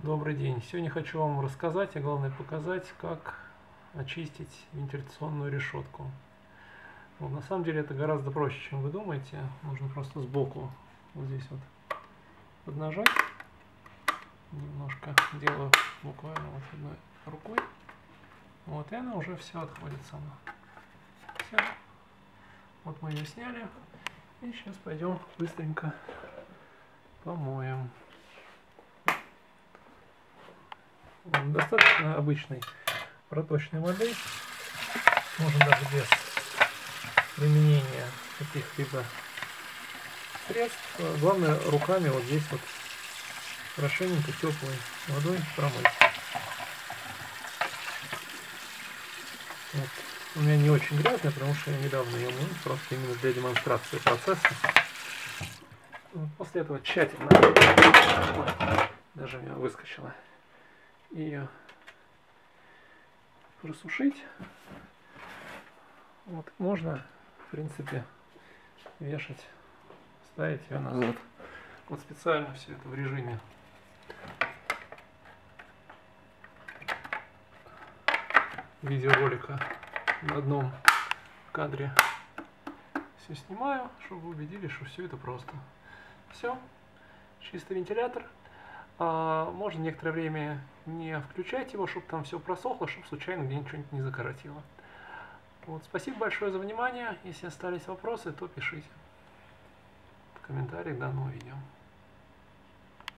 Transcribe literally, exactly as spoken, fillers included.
Добрый день! Сегодня хочу вам рассказать, а главное показать, как очистить вентиляционную решетку. Вот, на самом деле это гораздо проще, чем вы думаете. Нужно просто сбоку вот здесь вот поднажать. Немножко делаю буквально вот одной рукой. Вот, и она уже все отходит сама. Все. Вот мы ее сняли. И сейчас пойдем быстренько помоем. Достаточно обычной проточной воды, можно даже без применения каких-либо средств. Главное руками вот здесь вот хорошенько теплой водой промыть. Вот. У меня не очень грязная, потому что я недавно ее мыл, просто именно для демонстрации процесса. Вот. После этого тщательно, даже у меня выскочила, ее просушить. Вот, можно, в принципе, вешать, ставить ее назад. Вот специально все это в режиме видеоролика на одном кадре все снимаю, чтобы вы убедились, что все это просто. Все, чистый вентилятор. А, можно некоторое время не включать его, чтобы там все просохло, чтобы случайно где-нибудь что-нибудь не закоротило. Вот, спасибо большое за внимание. Если остались вопросы, то пишите в комментариях к данному видео.